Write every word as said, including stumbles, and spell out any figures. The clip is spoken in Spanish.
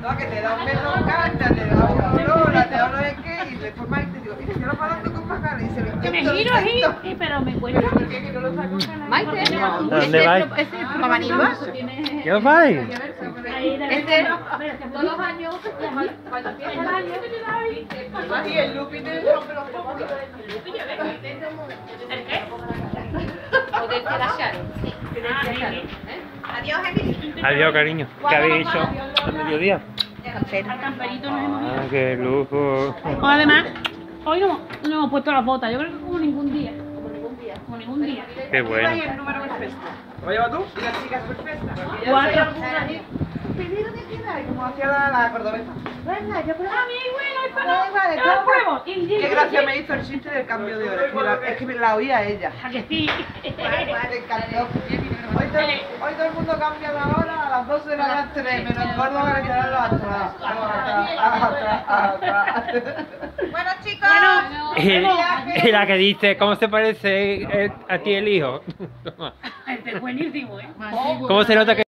No, que te da un beso canta, te da un olor, te da no sé qué, y después más te digo, y te lo parando con más ganas, y se lo Que me intento, giro lo así, intento. sí, pero me cuesta. ¿Por qué que no lo saco? Maite, ¿A dónde vais? ¿para Manilva? ¿Qué os vais? Ahí de Este, todos los años, cuando empieza el año, Y el Lupi te rompe los pomos. ¿el qué? o de Sharon. Adiós, Emily. Adiós, cariño. ¿Qué habéis hecho al mediodía? Al camperito nos hemos ido. Ah, qué lujo. O además, hoy no, no hemos puesto las botas, yo creo que como ningún día. Como ningún día. Como ningún día. Qué bueno. Y el número perfecto. ¿Lo llevas tú? Y las chicas perfectas. Cuatro. Pedido de queda, y como hacía la, la cordobesa. Venga, yo creo A mí, bueno, es Da para igual, de yo todo. lo pruebo. Y- y- Qué gracia me hizo el chiste del cambio de hora. Es que, la, es que me la oía ella. ¿A que sí? Me encantó. Hoy todo, hoy todo el mundo cambia la hora a las doce de las tres, menos en Córdoba que quedan las atrás. Atrás, atrás. Bueno, chicos. Y, y la que dice, ¿cómo se parece eh, a ti el hijo? Este es buenísimo, ¿eh? ¿Cómo se nota que